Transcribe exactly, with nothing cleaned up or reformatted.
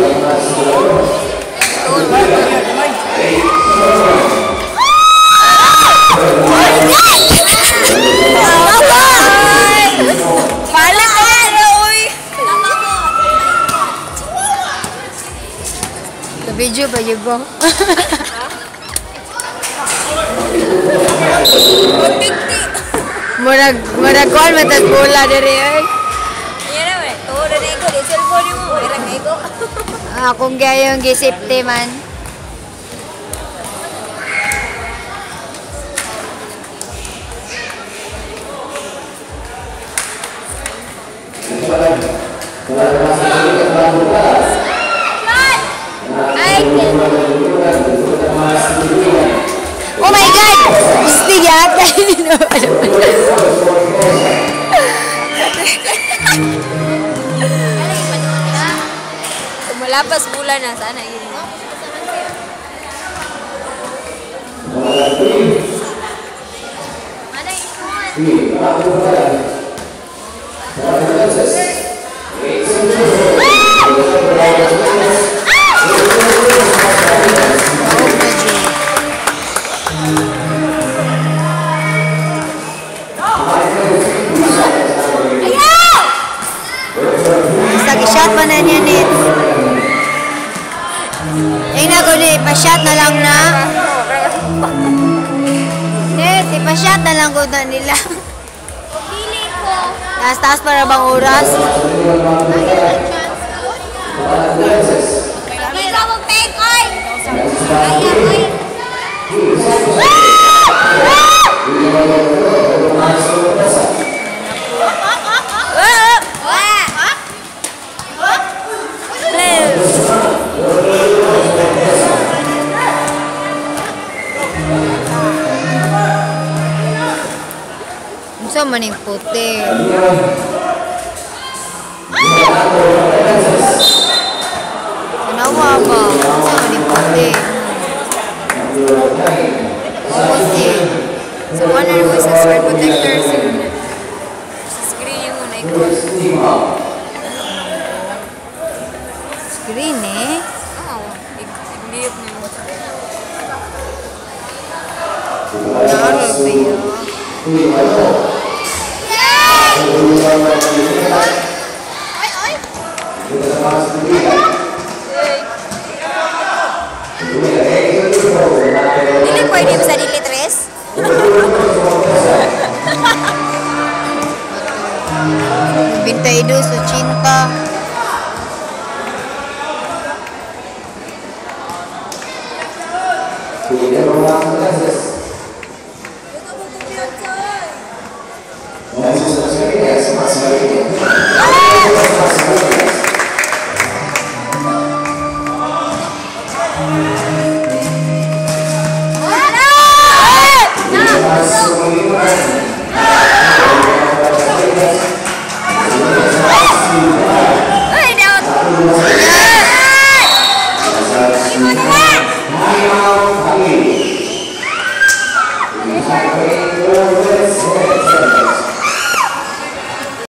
Video ba yun ba? Murag, murag kuhan matas bola dari ay. Iya na eh. Tuho na iko. Di cellphone mo. Mayroon na iko. Akong gaya yung gisipte man. Oh my God! Gusti yata. Malapas bulan na sana yun. Mana Shot pa na niya ni. Ay na ko ni pa-shot na lang na. Yes, ipa-shot na lang ko na nila. Pili ko. Taas-taas para bang oras? Hindi ka mag-take oy. Kaya oy. Sa maning puti. Kanawa ba? Sa maning puti. Puti. So, one na naman sa screen protector. Sa screen yung muna iko. Screen eh? Oo. I-liip na yung Naro ba yun? Ay, ay! Dili pwede ba sa dili tres? Bintay do sa cinta. Ay, daw!